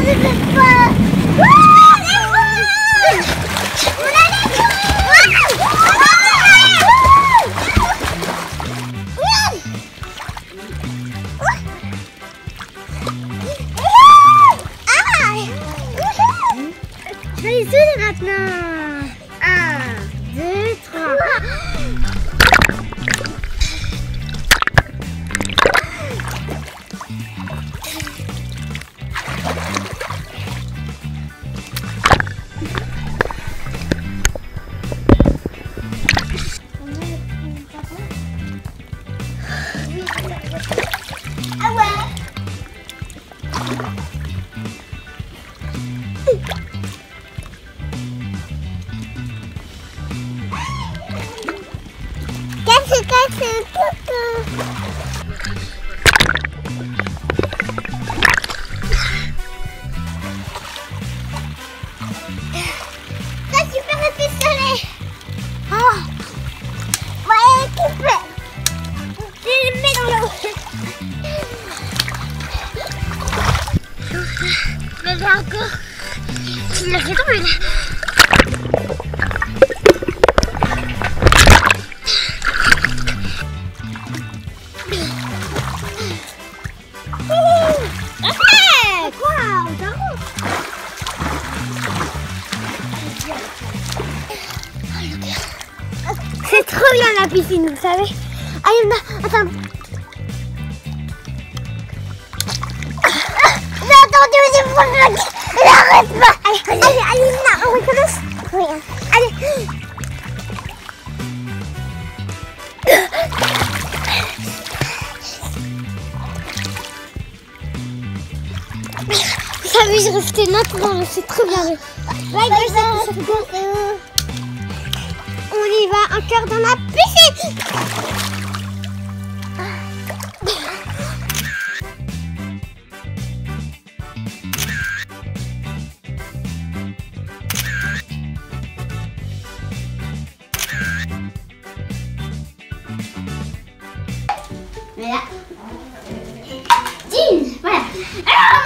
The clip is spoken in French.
Je vais les sauter maintenant. 1, 2, 3. Ah ouais. Casse, coucou. T'as super le pistolet. Oh. Ouais, tu peux. Tu le mets dans l'eau. Mais là encore. Tu l'as fait tomber. C'est trop bien la piscine, vous savez. Allez, attends. J'ai entendu des problèmes. N'arrête pas. Allez, on recommence. Oui. Allez. Vous savez, je restais maintenant, c'est trop bien. On y va encore dans la piscine. Voilà. Jean, voilà.